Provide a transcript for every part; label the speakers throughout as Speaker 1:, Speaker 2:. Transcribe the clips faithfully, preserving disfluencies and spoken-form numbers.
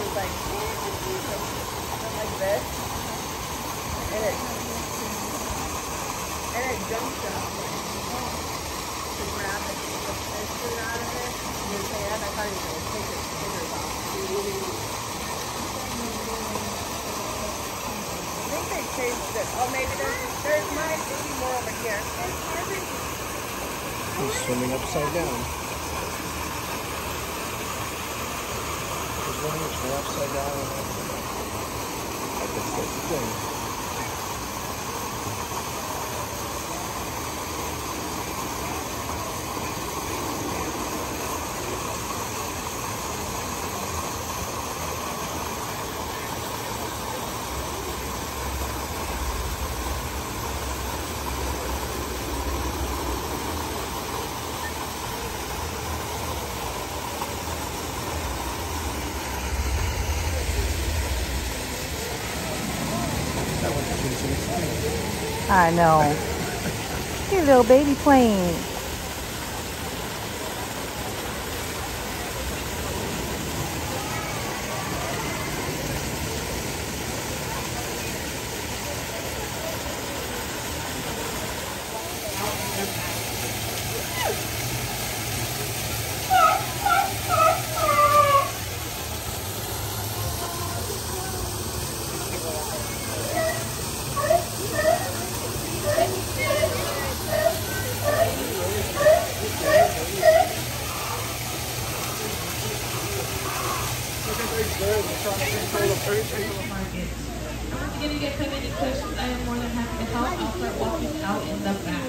Speaker 1: was like, something like this. And it, and it jumped up to grab the, the fish food out of it in his hand. I thought he was going to take his fingers off. I think they changed it. Oh, maybe there's, there might be more over here.
Speaker 2: He's swimming upside down. He's running his way upside down. I guess that's the thing.
Speaker 1: I know. Your little baby plane.
Speaker 3: Once again, if you guys have any questions, I am more than happy to help. I'll start walking out in the back.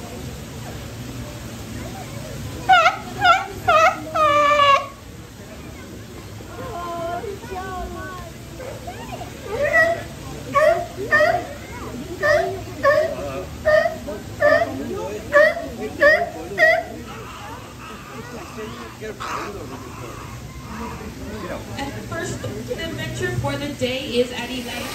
Speaker 3: And the first adventure for the day is at eleven.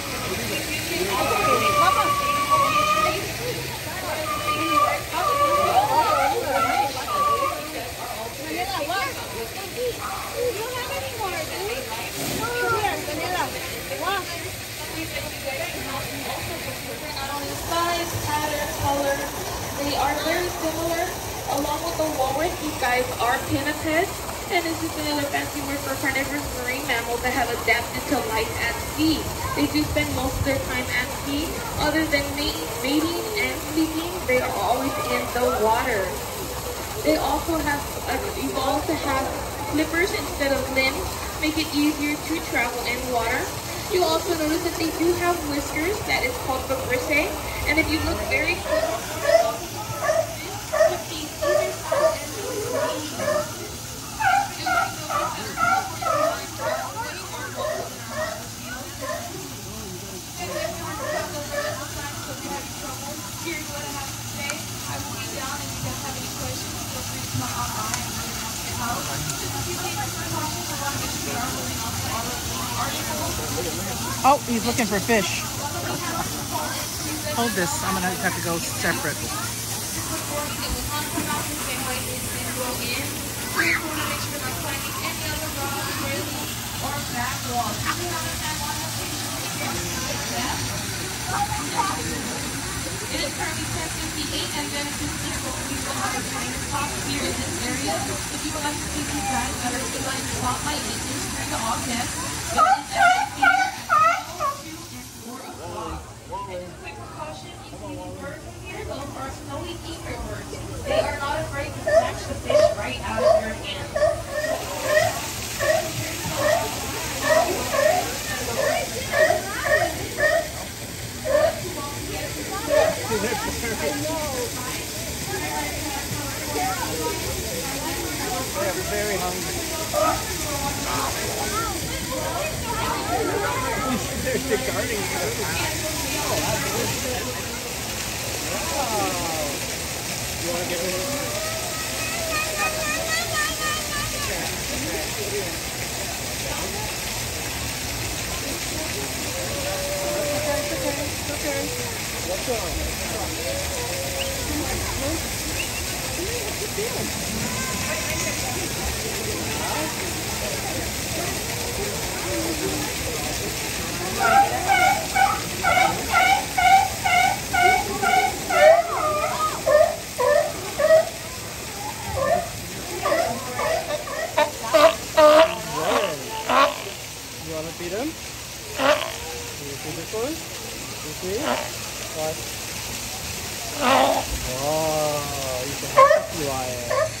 Speaker 3: Size, pattern, color, they are very similar. Along with the walrus, these guys are pinnipeds. And it's just another fancy word for carnivorous marine mammals that have adapted to life at sea. They do spend most of their time at sea. Other than mating and sleeping, they are always in the water. They also have uh, evolved to have flippers instead of limbs, make it easier to travel in water. You'll also notice that they do have whiskers, that is called vibrissae. And if you look very closely, here's what I have to say. I will be down if you guys have any questions. Feel free to come online and we can help. Just a few things for caution. I want to make sure we are holding on to all of the articles.
Speaker 1: Oh, he's looking for fish. Hold this. I'm going to have to go separate.
Speaker 3: It is currently ten fifty-eight and then fifteen people are trying to talk here in this area. If you would like to see these guys that are still in spotlight, it is three to August. It is at two and four o'clock. And just quick precaution, if you see birds in here, those are snowy egret birds. They are not afraid to snatch the fish right out of your hand.
Speaker 2: They're very hungry. They're guarding food. Oh, wow. You want to get rid of it? Okay. What's on? What's You want to feed him? Can you feed this one? You see? What? Oh, he's a happy lion.